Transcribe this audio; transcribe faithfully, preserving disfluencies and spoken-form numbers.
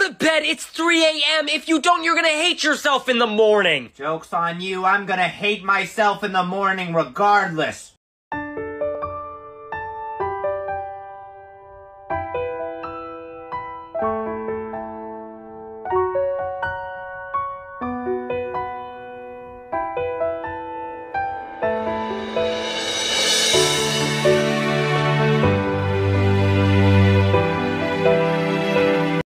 to bed. It's three A M If you don't, you're gonna hate yourself in the morning. Joke's on you. I'm gonna hate myself in the morning regardless.